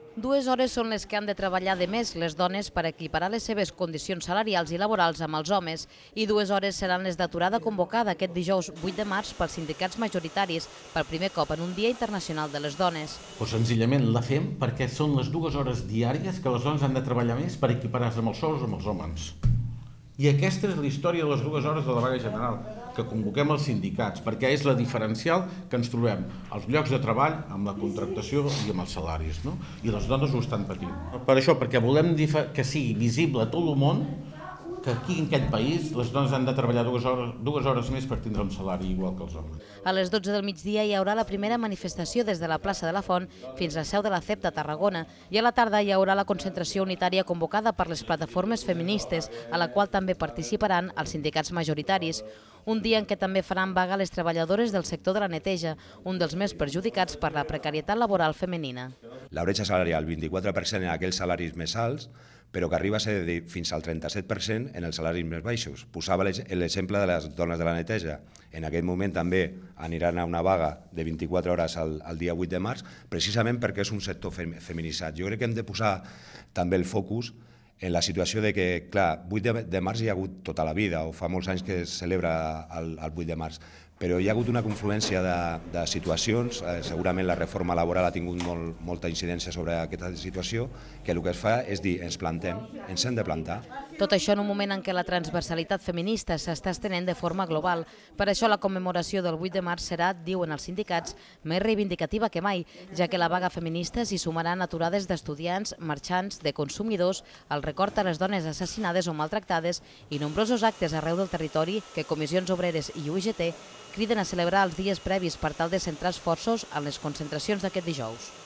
2 hores són les que han de treballar de més les dones per equiparar les seves condicions salarials i laborals amb els homes i 2 hores seran les d'aturada convocada aquest dijous 8 de març pels sindicats majoritaris per primer cop en un Dia Internacional de les Dones. Senzillament la fem perquè són les 2 hores diàries que les dones han de treballar més per equiparar-se amb els sous amb els homes. I aquesta és la història de les 2 hores de la vaga general que convoquem els sindicats, perquè és la diferencial que ens trobem als llocs de treball, amb la contractació i amb els salaris, no? I les dones ho estan patint. Per això, perquè volem que sigui visible a tot el món que aquí en aquest país les dones han de treballar 2 hores més per tindre un salari igual que els homes. A les 12 del migdia hi haurà la primera manifestació des de la plaça de la Font fins a la seu de la CEP de Tarragona i a la tarda hi haurà la concentració unitària convocada per les plataformes feministes, a la qual també participaran els sindicats majoritaris. Un dia en què també faran vaga les treballadores del sector de la neteja, un dels més perjudicats per la precarietat laboral femenina. La bretxa salarial, 24% en aquells salaris més alts, però que arriba a ser fins al 37% en els salaris més baixos. Posava l'exemple de les dones de la neteja. En aquest moment també aniran a una vaga de 24 hores el dia 8 de març, precisament perquè és un sector feminitzat. Jo crec que hem de posar també el focus en la situació de que, clar, 8 de març hi ha hagut tota la vida, o fa molts anys que es celebra el 8 de març, però hi ha hagut una confluència de situacions, segurament la reforma laboral ha tingut molta incidència sobre aquesta situació, que el que es fa és dir, ens plantem, ens hem de plantar. Tot això en un moment en què la transversalitat feminista s'està estenent de forma global. Per això la commemoració del 8 de març serà, diuen els sindicats, més reivindicativa que mai, ja que la vaga feminista s'hi sumaran aturades d'estudiants, marxants, de consumidors, el record a les dones assassinades o maltractades i nombrosos actes arreu del territori que Comissions Obreres i UGT criden a celebrar els dies previs per tal de centrar esforços en les concentracions d'aquest dijous.